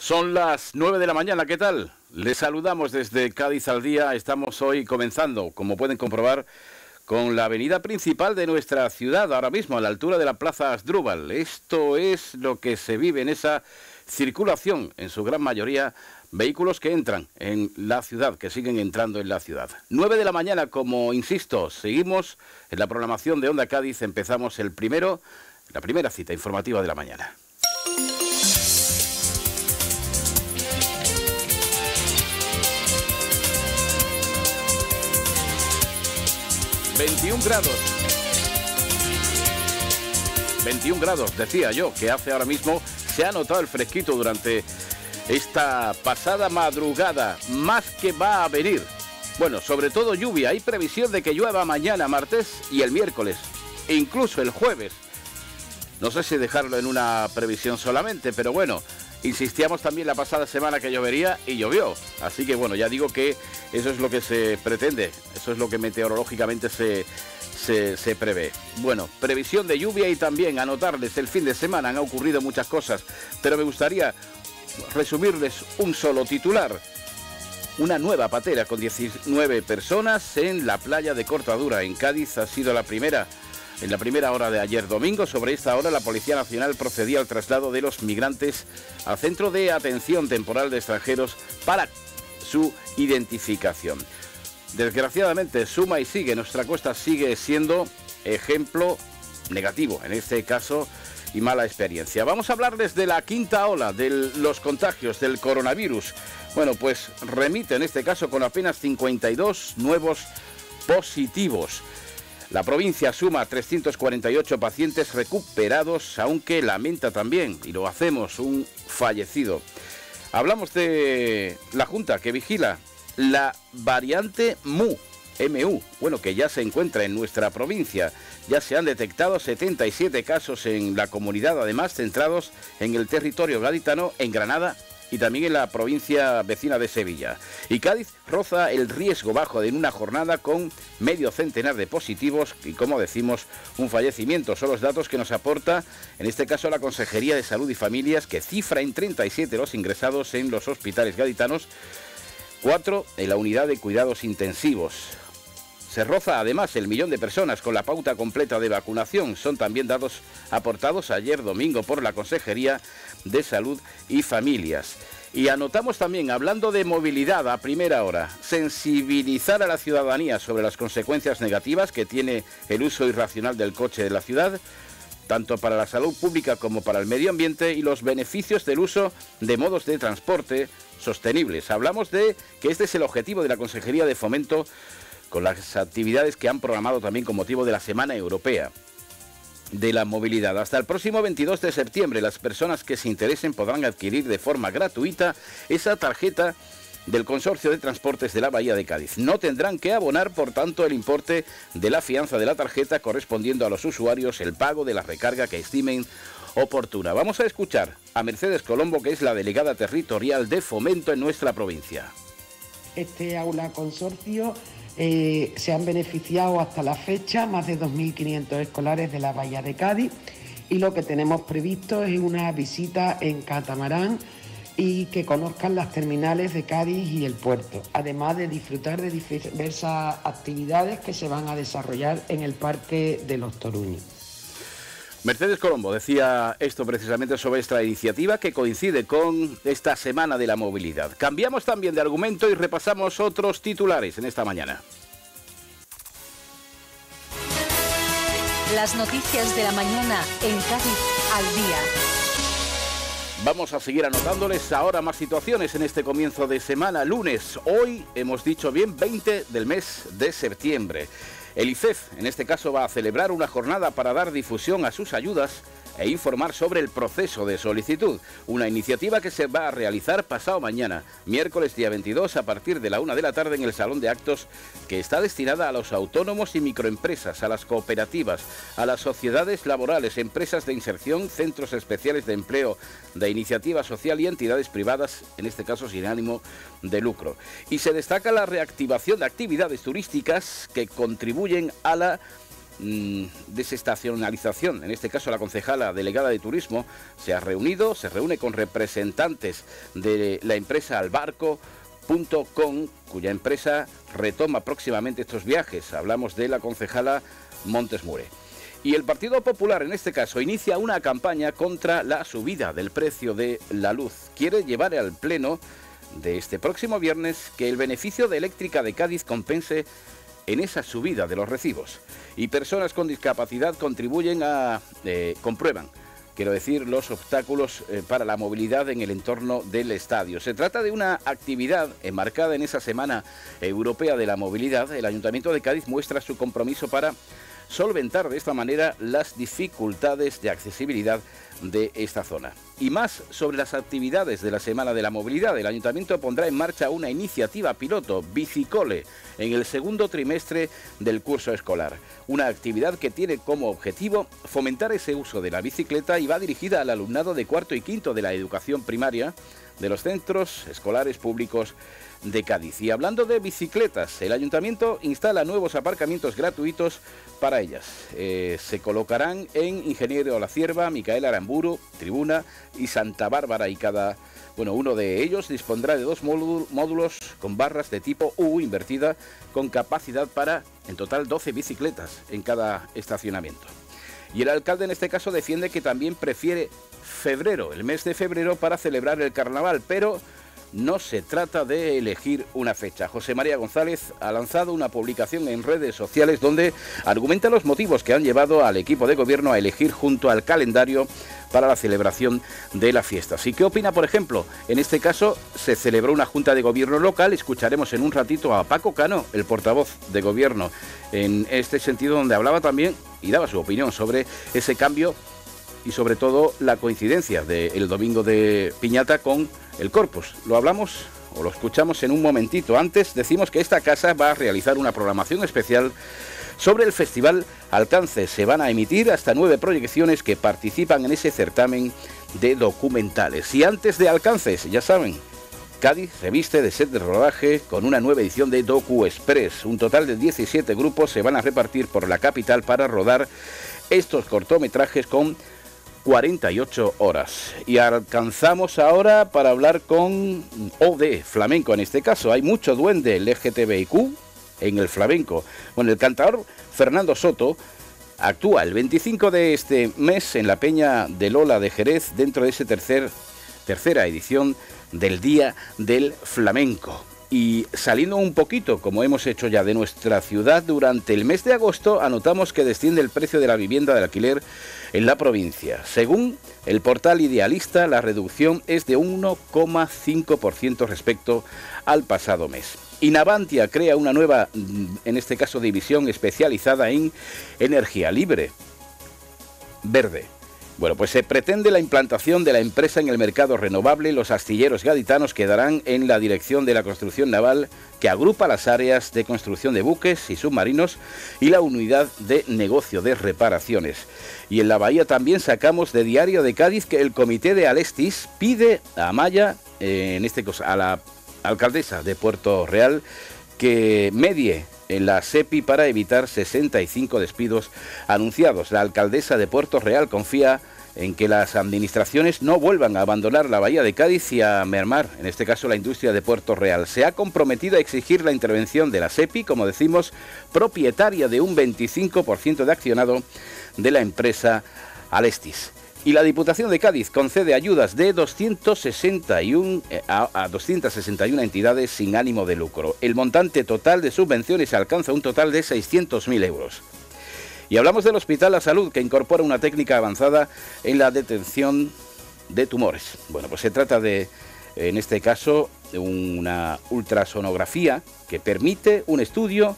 Son las 9 de la mañana, ¿qué tal? Les saludamos desde Cádiz al Día. Estamos hoy comenzando, como pueden comprobar, con la avenida principal de nuestra ciudad, ahora mismo a la altura de la Plaza Asdrúbal. Esto es lo que se vive en esa circulación, en su gran mayoría, vehículos que entran en la ciudad, que siguen entrando en la ciudad. 9 de la mañana, como insisto, seguimos en la programación de Onda Cádiz, empezamos la primera cita informativa de la mañana. 21 grados. 21 grados, decía yo, que hace ahora mismo. Se ha notado el fresquito durante esta pasada madrugada, más que va a venir. Bueno, sobre todo lluvia. Hay previsión de que llueva mañana, martes y el miércoles, e incluso el jueves. No sé si dejarlo en una previsión solamente, pero bueno, insistíamos también la pasada semana que llovería y llovió. Así que bueno, ya digo que eso es lo que se pretende, eso es lo que meteorológicamente se prevé. Bueno, previsión de lluvia y también anotarles el fin de semana. Han ocurrido muchas cosas, pero me gustaría resumirles un solo titular. Una nueva patera con 19 personas en la playa de Cortadura, en Cádiz, ha sido la primera. En la primera hora de ayer domingo, sobre esta hora, la Policía Nacional procedía al traslado de los migrantes al Centro de Atención Temporal de Extranjeros para su identificación. Desgraciadamente, suma y sigue, nuestra costa sigue siendo ejemplo negativo, en este caso, y mala experiencia. Vamos a hablarles de la quinta ola, de los contagios del coronavirus. Bueno, pues remite en este caso con apenas 52 nuevos positivos. La provincia suma 348 pacientes recuperados, aunque lamenta también, y lo hacemos, un fallecido. Hablamos de la Junta que vigila la variante MU, bueno, que ya se encuentra en nuestra provincia. Ya se han detectado 77 casos en la comunidad, además centrados en el territorio gaditano, en Granada y también en la provincia vecina de Sevilla. Y Cádiz roza el riesgo bajo en una jornada con medio centenar de positivos y, como decimos, un fallecimiento. Son los datos que nos aporta, en este caso, la Consejería de Salud y Familias, que cifra en 37 los ingresados en los hospitales gaditanos, 4 en la unidad de cuidados intensivos. Se roza además el 1.000.000 de personas con la pauta completa de vacunación. Son también datos aportados ayer domingo por la Consejería de Salud y Familias. Y anotamos también, hablando de movilidad a primera hora, sensibilizar a la ciudadanía sobre las consecuencias negativas que tiene el uso irracional del coche de la ciudad, tanto para la salud pública como para el medio ambiente, y los beneficios del uso de modos de transporte sostenibles. Hablamos de que este es el objetivo de la Consejería de Fomento, con las actividades que han programado también con motivo de la Semana Europea de la Movilidad. Hasta el próximo 22 de septiembre, las personas que se interesen podrán adquirir de forma gratuita esa tarjeta del Consorcio de Transportes de la Bahía de Cádiz. No tendrán que abonar, por tanto, el importe de la fianza de la tarjeta, correspondiendo a los usuarios el pago de la recarga que estimen oportuna. Vamos a escuchar a Mercedes Colombo, que es la delegada territorial de Fomento en nuestra provincia. Este aula consorcio se han beneficiado hasta la fecha más de 2.500 escolares de la Bahía de Cádiz, y lo que tenemos previsto es una visita en catamarán y que conozcan las terminales de Cádiz y el puerto, además de disfrutar de diversas actividades que se van a desarrollar en el Parque de los Toruños. Mercedes Colombo decía esto precisamente sobre esta iniciativa que coincide con esta Semana de la Movilidad. Cambiamos también de argumento y repasamos otros titulares en esta mañana. Las noticias de la mañana en Cádiz al Día. Vamos a seguir anotándoles ahora más situaciones en este comienzo de semana, lunes. Hoy, hemos dicho bien, 20 del mes de septiembre. El ICEF, en este caso, va a celebrar una jornada para dar difusión a sus ayudas e informar sobre el proceso de solicitud. Una iniciativa que se va a realizar pasado mañana, miércoles día 22, a partir de la 1 de la tarde en el Salón de Actos, que está destinada a los autónomos y microempresas, a las cooperativas, a las sociedades laborales, empresas de inserción, centros especiales de empleo, de iniciativa social y entidades privadas, en este caso sin ánimo de lucro. Y se destaca la reactivación de actividades turísticas que contribuyen a la desestacionalización. En este caso, la concejala delegada de Turismo se reúne con representantes de la empresa Albarco.com, cuya empresa retoma próximamente estos viajes. Hablamos de la concejala Montes Mure. Y el Partido Popular, en este caso, inicia una campaña contra la subida del precio de la luz. Quiere llevar al Pleno de este próximo viernes que el beneficio de Eléctrica de Cádiz compense en esa subida de los recibos. Y personas con discapacidad comprueban, quiero decir, los obstáculos para la movilidad en el entorno del estadio. Se trata de una actividad enmarcada en esa Semana Europea de la Movilidad. El Ayuntamiento de Cádiz muestra su compromiso para solventar de esta manera las dificultades de accesibilidad de esta zona. Y más sobre las actividades de la Semana de la Movilidad. El Ayuntamiento pondrá en marcha una iniciativa piloto, Bicicole, en el segundo trimestre del curso escolar. Una actividad que tiene como objetivo fomentar ese uso de la bicicleta y va dirigida al alumnado de cuarto y quinto de la educación primaria de los centros escolares públicos de Cádiz. Y hablando de bicicletas, el Ayuntamiento instala nuevos aparcamientos gratuitos para ellas. Se colocarán en Ingeniero La Cierva, Micael Aramburu, Tribuna y Santa Bárbara, y uno de ellos dispondrá de 2 módulos con barras de tipo U invertida con capacidad para, en total, 12 bicicletas en cada estacionamiento. Y el alcalde en este caso defiende que también prefiere febrero, el mes de febrero, para celebrar el carnaval, pero no se trata de elegir una fecha. José María González ha lanzado una publicación en redes sociales donde argumenta los motivos que han llevado al equipo de gobierno a elegir junto al calendario para la celebración de la fiesta. ¿Y qué opina, por ejemplo? En este caso se celebró una junta de gobierno local. Escucharemos en un ratito a Paco Cano, el portavoz de gobierno, en este sentido, donde hablaba también y daba su opinión sobre ese cambio y sobre todo la coincidencia del domingo de Piñata con el Corpus. Lo hablamos o lo escuchamos en un momentito. Antes decimos que esta casa va a realizar una programación especial sobre el Festival Alcance. Se van a emitir hasta 9 proyecciones que participan en ese certamen de documentales. Y antes de Alcances, ya saben, Cádiz se viste de set de rodaje con una nueva edición de Docu Express. Un total de 17 grupos se van a repartir por la capital para rodar estos cortometrajes con 48 horas. Y alcanzamos ahora para hablar con OD, flamenco en este caso. Hay mucho duende LGTBIQ en el flamenco. Bueno, el cantador Fernando Soto actúa el 25 de este mes en la Peña de Lola de Jerez, dentro de esa tercera edición del Día del Flamenco. Y saliendo un poquito, como hemos hecho ya, de nuestra ciudad, durante el mes de agosto anotamos que desciende el precio de la vivienda de alquiler en la provincia. Según el portal Idealista, la reducción es de 1,5% respecto al pasado mes. Y Navantia crea una nueva, en este caso, división especializada en energía libre, verde. Bueno, pues se pretende la implantación de la empresa en el mercado renovable. Los astilleros gaditanos quedarán en la dirección de la construcción naval, que agrupa las áreas de construcción de buques y submarinos y la unidad de negocio de reparaciones. Y en la bahía también sacamos de Diario de Cádiz que el comité de Alestis pide a Amaya, en este caso a la alcaldesa de Puerto Real, que medie en la SEPI para evitar 65 despidos anunciados. La alcaldesa de Puerto Real confía en que las administraciones no vuelvan a abandonar la bahía de Cádiz y a mermar, en este caso, la industria de Puerto Real. Se ha comprometido a exigir la intervención de la SEPI, como decimos, propietaria de un 25% de accionado de la empresa Alestis. Y la Diputación de Cádiz concede ayudas de 261 entidades sin ánimo de lucro. El montante total de subvenciones alcanza un total de 600.000 euros. Y hablamos del Hospital La Salud, que incorpora una técnica avanzada en la detección de tumores. Bueno, pues se trata de, en este caso, una ultrasonografía que permite un estudio,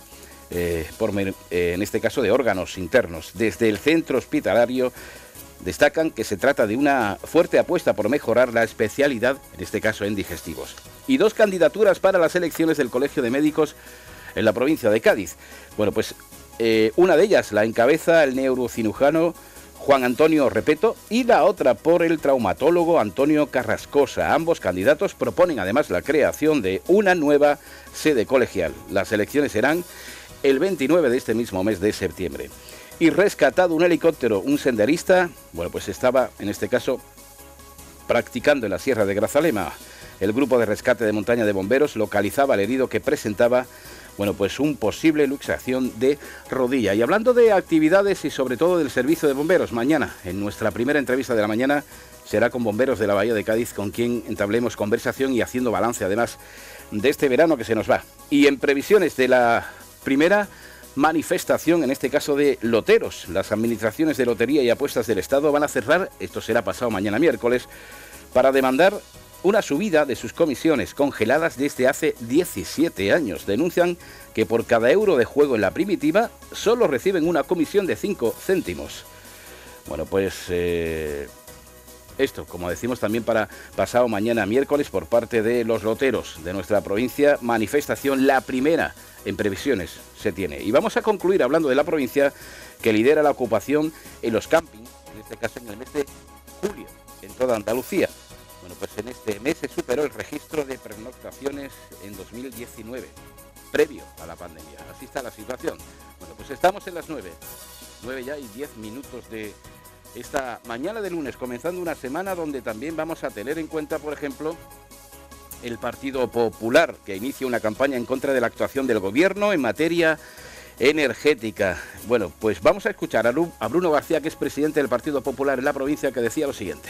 en este caso, de órganos internos. Desde el centro hospitalario destacan que se trata de una fuerte apuesta por mejorar la especialidad, en este caso en digestivos. Y 2 candidaturas para las elecciones del Colegio de Médicos en la provincia de Cádiz. Bueno, pues una de ellas la encabeza el neurocirujano Juan Antonio Repeto y la otra por el traumatólogo Antonio Carrascosa. Ambos candidatos proponen además la creación de una nueva sede colegial. Las elecciones serán el 29 de este mismo mes de septiembre. y rescatado un helicóptero. Un senderista, bueno, pues estaba, en este caso, practicando en la Sierra de Grazalema. El grupo de rescate de montaña de bomberos localizaba al herido que presentaba, bueno, pues un posible luxación de rodilla. Y hablando de actividades y sobre todo del servicio de bomberos, mañana, en nuestra primera entrevista de la mañana, será con bomberos de la Bahía de Cádiz, con quien entablemos conversación y haciendo balance, además, de este verano que se nos va. Y en previsiones de la primera manifestación, en este caso de loteros, las administraciones de lotería y apuestas del Estado van a cerrar, esto será pasado mañana miércoles, para demandar una subida de sus comisiones congeladas desde hace 17 años. Denuncian que por cada euro de juego en la primitiva solo reciben una comisión de 5 céntimos. Bueno, pues esto, como decimos, también para pasado mañana miércoles por parte de los loteros de nuestra provincia, manifestación, la primera en previsiones se tiene. Y vamos a concluir hablando de la provincia que lidera la ocupación en los campings, en este caso en el mes de julio, en toda Andalucía. Bueno, pues en este mes se superó el registro de pernoctaciones en 2019, previo a la pandemia. Así está la situación. Bueno, pues estamos en las 9 ya y 10 minutos de esta mañana de lunes, comenzando una semana donde también vamos a tener en cuenta, por ejemplo, el Partido Popular, que inicia una campaña en contra de la actuación del Gobierno en materia energética. Bueno, pues vamos a escuchar a Bruno García, que es presidente del Partido Popular en la provincia, que decía lo siguiente.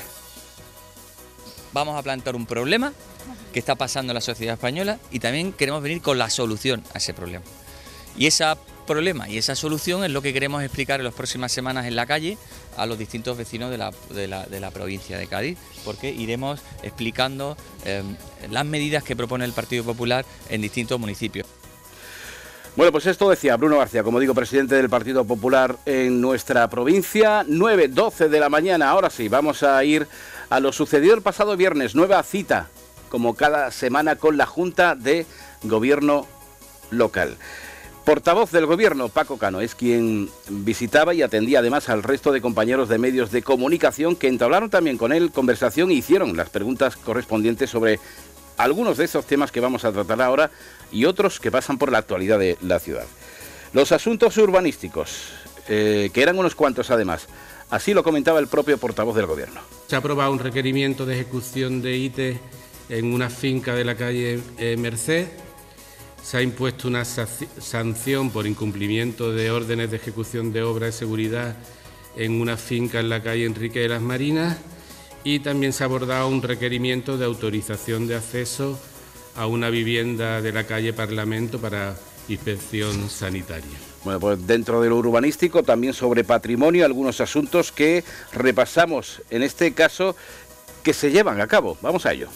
Vamos a plantear un problema que está pasando en la sociedad española y también queremos venir con la solución a ese problema. Y ese problema y esa solución es lo que queremos explicar en las próximas semanas en la calle a los distintos vecinos de la provincia de Cádiz, porque iremos explicando las medidas que propone el Partido Popular en distintos municipios. Bueno, pues esto decía Bruno García, como digo, presidente del Partido Popular en nuestra provincia. 9:12 de la mañana, ahora sí, vamos a ir a lo sucedido el pasado viernes. Nueva cita, como cada semana, con la Junta de Gobierno local. Portavoz del Gobierno, Paco Cano, es quien visitaba y atendía además al resto de compañeros de medios de comunicación que entablaron también con él conversación y hicieron las preguntas correspondientes sobre algunos de esos temas que vamos a tratar ahora y otros que pasan por la actualidad de la ciudad. Los asuntos urbanísticos, que eran unos cuantos además, así lo comentaba el propio portavoz del Gobierno. Se ha aprobado un requerimiento de ejecución de ITE en una finca de la calle Merced. Se ha impuesto una sanción por incumplimiento de órdenes de ejecución de obras de seguridad en una finca en la calle Enrique de las Marinas y también se ha abordado un requerimiento de autorización de acceso a una vivienda de la calle Parlamento para inspección sanitaria. Bueno, pues dentro de lo urbanístico, también sobre patrimonio, algunos asuntos que repasamos en este caso que se llevan a cabo. Vamos a ello.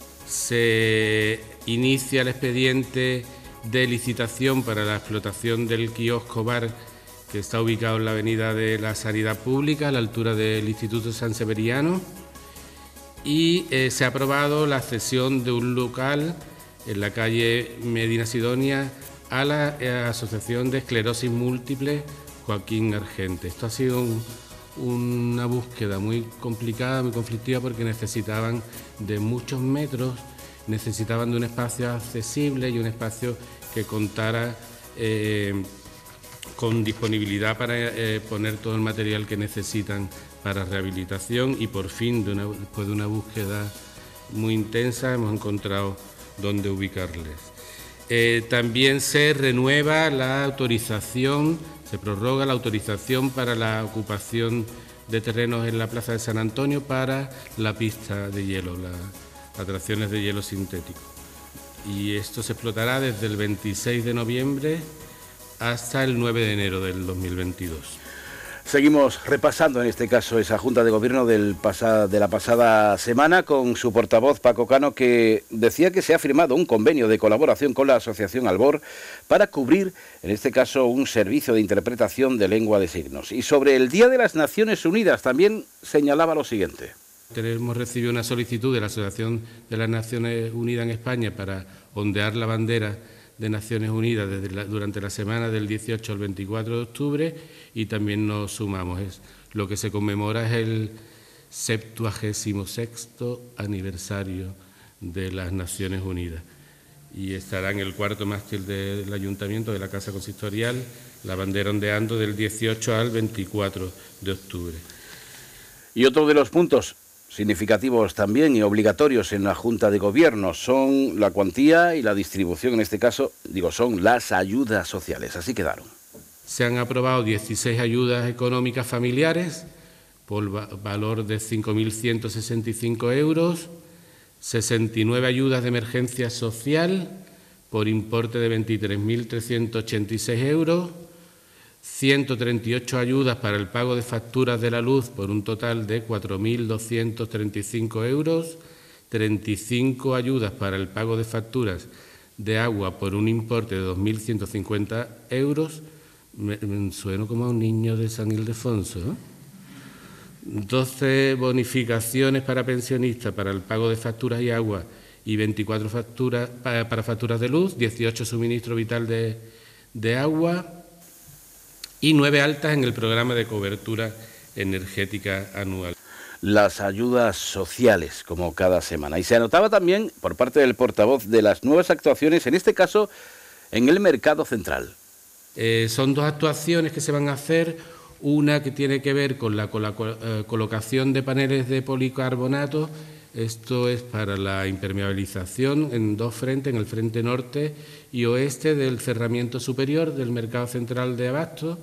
Se inicia el expediente de licitación para la explotación del kiosco bar que está ubicado en la avenida de la Sanidad Pública, a la altura del Instituto San Severiano, y se ha aprobado la cesión de un local en la calle Medina Sidonia a la Asociación de Esclerosis Múltiple Joaquín Argente. Esto ha sido una búsqueda muy complicada, muy conflictiva, porque necesitaban de muchos metros, necesitaban de un espacio accesible y un espacio que contara con disponibilidad para poner todo el material que necesitan para rehabilitación y por fin, después de una búsqueda muy intensa, hemos encontrado dónde ubicarles. También se renueva la autorización, se prorroga la autorización para la ocupación de terrenos en la Plaza de San Antonio para la pista de hielo, las atracciones de hielo sintético. Y esto se explotará desde el 26 de noviembre hasta el 9 de enero del 2022. Seguimos repasando en este caso esa Junta de Gobierno de la pasada semana con su portavoz Paco Cano, que decía que se ha firmado un convenio de colaboración con la Asociación Albor para cubrir, en este caso, un servicio de interpretación de lengua de signos. Y sobre el Día de las Naciones Unidas también señalaba lo siguiente. Hemos recibido una solicitud de la Asociación de las Naciones Unidas en España para ondear la bandera de Naciones Unidas durante la semana del 18 al 24 de octubre y también nos sumamos. Lo que se conmemora es el 76º aniversario de las Naciones Unidas y estará en el cuarto mástil del Ayuntamiento de la Casa Consistorial la bandera ondeando del 18 al 24 de octubre. Y otro de los puntos significativos también y obligatorios en la Junta de Gobierno son la cuantía y la distribución, en este caso, son las ayudas sociales. Así quedaron. Se han aprobado 16 ayudas económicas familiares por valor de 5.165 euros, 69 ayudas de emergencia social por importe de 23.386 euros, 138 ayudas para el pago de facturas de la luz por un total de 4.235 euros, 35 ayudas para el pago de facturas de agua por un importe de 2.150 euros, me sueno como a un niño de San Ildefonso, ¿no? 12 bonificaciones para pensionistas para el pago de facturas y agua y 24 facturas para facturas de luz, 18 suministro vital de agua y 9 altas en el programa de cobertura energética anual. Las ayudas sociales, como cada semana. Y se anotaba también, por parte del portavoz, de las nuevas actuaciones, en este caso, en el mercado central. Son 2 actuaciones que se van a hacer, una que tiene que ver con la colocación de paneles de policarbonato. Esto es para la impermeabilización en 2 frentes, en el frente norte y oeste del cerramiento superior del mercado central de Abasto.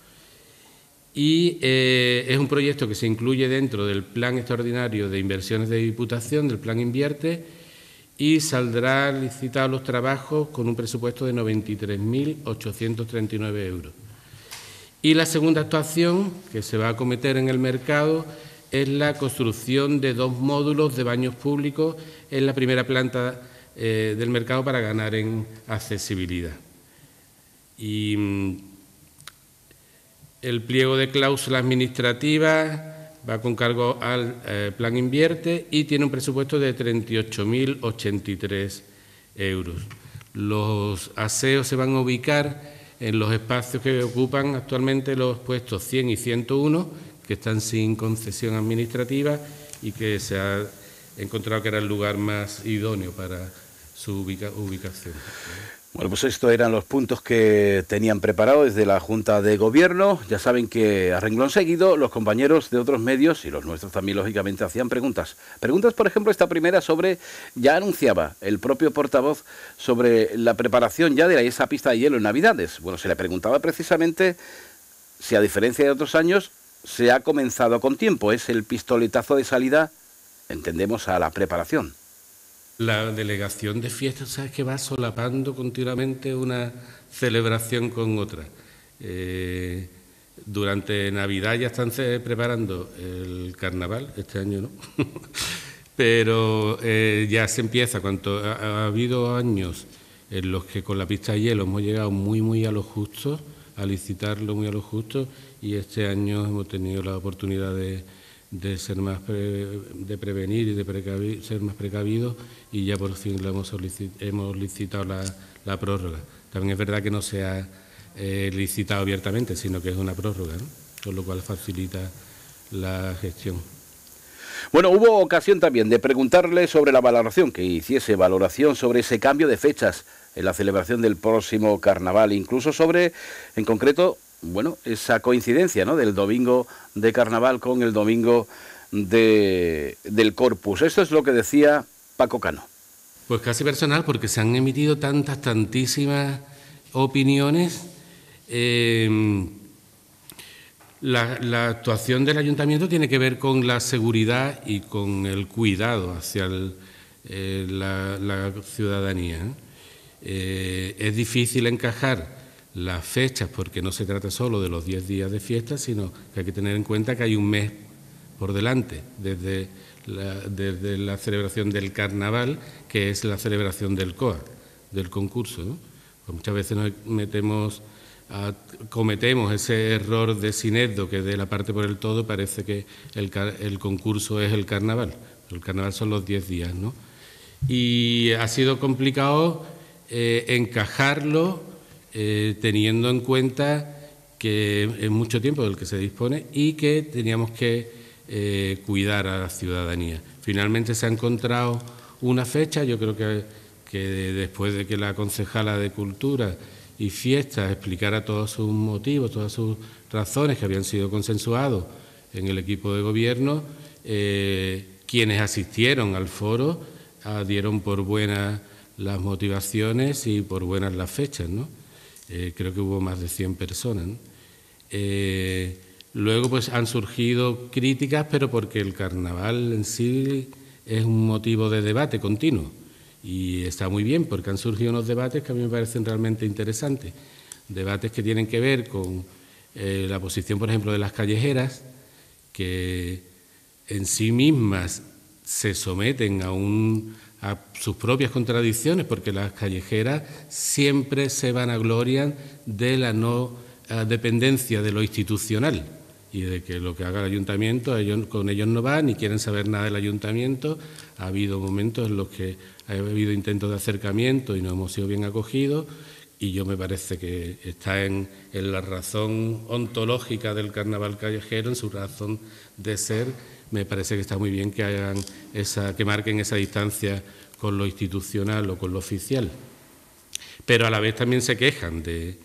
Y es un proyecto que se incluye dentro del Plan Extraordinario de Inversiones de Diputación, del Plan Invierte, y saldrá licitado los trabajos con un presupuesto de 93.839 euros. Y la segunda actuación que se va a acometer en el mercado es la construcción de 2 módulos de baños públicos en la primera planta del mercado para ganar en accesibilidad. Y el pliego de cláusulas administrativas va con cargo al Plan Invierte y tiene un presupuesto de 38.083 euros. Los aseos se van a ubicar en los espacios que ocupan actualmente los puestos 100 y 101, que están sin concesión administrativa y que se ha encontrado que era el lugar más idóneo para su ubicación. Bueno, pues estos eran los puntos que tenían preparados desde la Junta de Gobierno. Ya saben que a renglón seguido los compañeros de otros medios y los nuestros también, lógicamente, hacían preguntas. Preguntas, por ejemplo, esta primera sobre, ya anunciaba el propio portavoz, sobre la preparación ya de esa pista de hielo en Navidades. Bueno, se le preguntaba precisamente si, a diferencia de otros años, se ha comenzado con tiempo. Es el pistoletazo de salida, entendemos, a la preparación. La delegación de fiestas, ¿sabes?, que va solapando continuamente una celebración con otra. Durante Navidad ya están preparando el carnaval, este año no, pero ya se empieza. Ha habido años en los que con la pista de hielo hemos llegado muy a lo justo, a licitarlo muy a lo justo, y este año hemos tenido la oportunidad de ser más de prevenir y de ser más precavidos, y ya por fin hemos licitado la prórroga. También es verdad que no se ha licitado abiertamente, sino que es una prórroga, ¿no? Con lo cual facilita la gestión. Bueno, hubo ocasión también de preguntarle sobre la valoración, que hiciese valoración sobre ese cambio de fechas en la celebración del próximo carnaval, incluso sobre, en concreto, bueno, esa coincidencia, ¿no?, del domingo de carnaval con el domingo del Corpus. Esto es lo que decía Paco Cano. Pues casi personal, porque se han emitido tantísimas opiniones. La actuación del ayuntamiento tiene que ver con la seguridad y con el cuidado hacia la ciudadanía. Es difícil encajar las fechas porque no se trata solo de los 10 días de fiesta, sino que hay que tener en cuenta que hay un mes por delante, desde la celebración del carnaval, que es la celebración del COA, del concurso, ¿no? Pues muchas veces cometemos ese error de sinesdo, que de la parte por el todo parece que el concurso es el carnaval, pero el carnaval son los 10 días, ¿no? Y ha sido complicado encajarlo, teniendo en cuenta que es mucho tiempo del que se dispone y que teníamos que cuidar a la ciudadanía. Finalmente se ha encontrado una fecha. Yo creo que después de que la concejala de Cultura y fiestas, explicara todos sus motivos, todas sus razones que habían sido consensuados en el equipo de gobierno, quienes asistieron al foro dieron por buenas las motivaciones y por buenas las fechas, ¿no? Creo que hubo más de 100 personas, ¿no? Luego pues han surgido críticas, pero porque el carnaval en sí es un motivo de debate continuo y está muy bien porque han surgido unos debates que a mí me parecen realmente interesantes, debates que tienen que ver con la posición, por ejemplo, de las callejeras, que en sí mismas se someten a sus propias contradicciones, porque las callejeras siempre se vanaglorian de la no dependencia de lo institucional y de que lo que haga el ayuntamiento, con ellos no van ni quieren saber nada del ayuntamiento. Ha habido momentos en los que ha habido intentos de acercamiento y no hemos sido bien acogidos, y yo me parece que está en la razón ontológica del carnaval callejero, en su razón de ser. Me parece que está muy bien que hagan que marquen esa distancia con lo institucional o con lo oficial. Pero a la vez también se quejan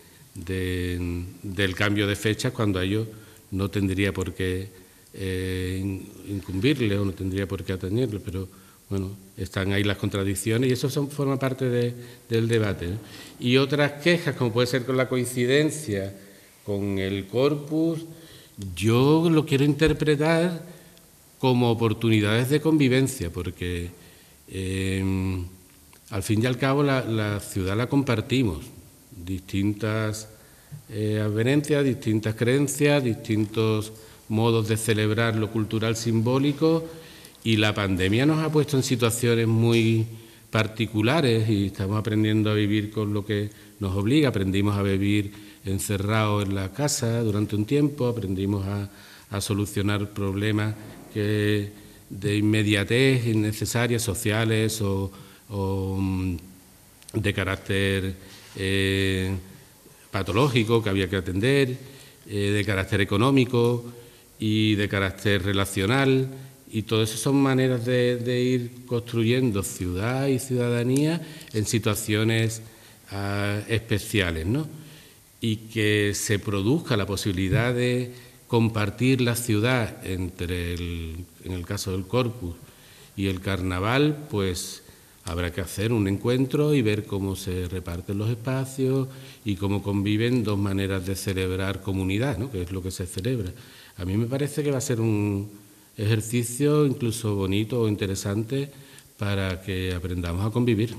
del cambio de fechas, cuando a ellos no tendría por qué incumbirle o no tendría por qué atañerle, pero bueno, están ahí las contradicciones y eso forma parte del debate, ¿no? Y otras quejas, como puede ser con la coincidencia con el Corpus, yo lo quiero interpretar como oportunidades de convivencia, porque al fin y al cabo la ciudad la compartimos, distintas adverencias, distintas creencias, distintos modos de celebrar lo cultural simbólico, y la pandemia nos ha puesto en situaciones muy particulares y estamos aprendiendo a vivir con lo que nos obliga. Aprendimos a vivir encerrados en la casa durante un tiempo, aprendimos a solucionar problemas de inmediatez innecesarias, sociales o de carácter patológico que había que atender, de carácter económico y de carácter relacional, y todo eso son maneras de ir construyendo ciudad y ciudadanía en situaciones especiales, ¿no? Y que se produzca la posibilidad de compartir la ciudad entre en el caso del Corpus y el Carnaval, pues habrá que hacer un encuentro y ver cómo se reparten los espacios y cómo conviven dos maneras de celebrar comunidad, ¿no? Que es lo que se celebra. A mí me parece que va a ser un ejercicio incluso bonito o interesante para que aprendamos a convivir.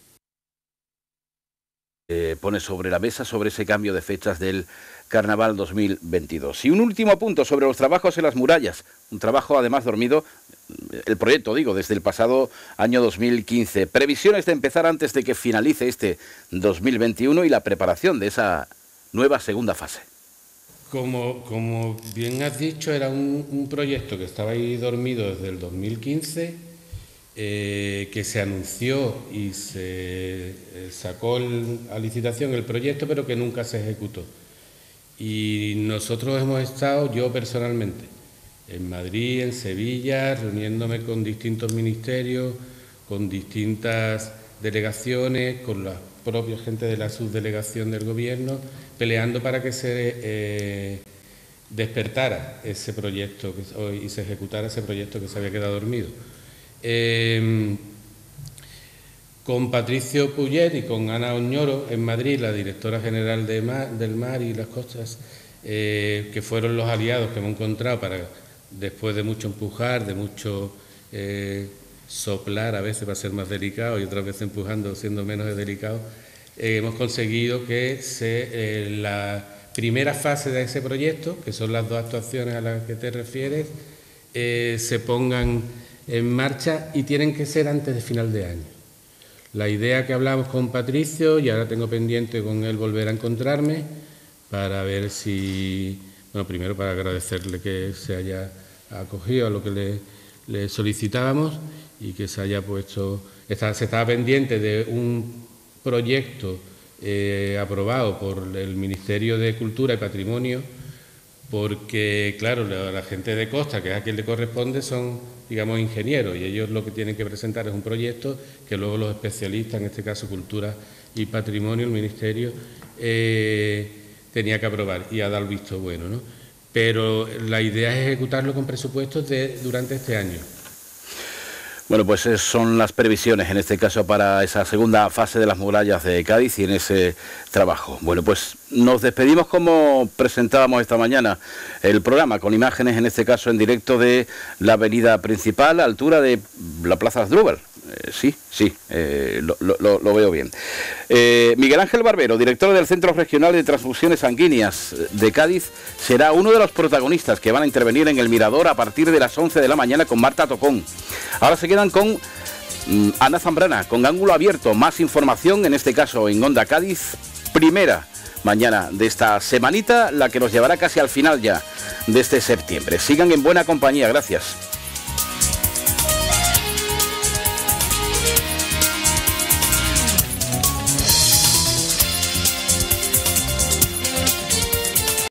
Pone sobre la mesa sobre ese cambio de fechas del Carnaval 2022. Y un último punto sobre los trabajos en las murallas, un trabajo además dormido, el proyecto digo, desde el pasado año 2015. Previsiones de empezar antes de que finalice este 2021 y la preparación de esa nueva segunda fase. Como bien has dicho, era un proyecto que estaba ahí dormido desde el 2015, que se anunció y se sacó a licitación el proyecto, pero que nunca se ejecutó. Y nosotros hemos estado, yo personalmente, en Madrid, en Sevilla, reuniéndome con distintos ministerios, con distintas delegaciones, con la propia gente de la subdelegación del Gobierno, peleando para que se despertara ese proyecto y se ejecutara ese proyecto que se había quedado dormido. Con Patricio Puyet y con Ana Oñoro en Madrid, la directora general del Mar y las Costas, que fueron los aliados que hemos encontrado para, después de mucho empujar, de mucho soplar, a veces para ser más delicado y otras veces empujando siendo menos delicado, hemos conseguido que la primera fase de ese proyecto, que son las dos actuaciones a las que te refieres, se pongan en marcha y tienen que ser antes de final de año. La idea que hablamos con Patricio, y ahora tengo pendiente con él volver a encontrarme, para ver si, bueno, primero para agradecerle que se haya acogido a lo que le solicitábamos y que se haya puesto, se estaba pendiente de un proyecto aprobado por el Ministerio de Cultura y Patrimonio, porque, claro, la gente de Costa, que es a quien le corresponde, son, digamos, ingenieros, y ellos lo que tienen que presentar es un proyecto que luego los especialistas, en este caso Cultura, y Patrimonio, el Ministerio, tenía que aprobar y ha dado el visto bueno, ¿no? Pero la idea es ejecutarlo con presupuestos durante este año. Bueno, pues son las previsiones, en este caso, para esa segunda fase de las murallas de Cádiz y en ese trabajo. Bueno, pues nos despedimos como presentábamos esta mañana el programa, con imágenes, en este caso en directo, de la avenida principal, a altura de la Plaza Asdrúbal. Sí, lo veo bien. Miguel Ángel Barbero, director del Centro Regional de Transfusiones Sanguíneas de Cádiz, será uno de los protagonistas que van a intervenir en el Mirador a partir de las 11 de la mañana con Marta Tocón. Ahora se quedan con Ana Zambrana, con Ángulo Abierto. Más información, en este caso en Onda Cádiz, primera mañana de esta semanita, la que nos llevará casi al final ya de este septiembre. Sigan en buena compañía, gracias.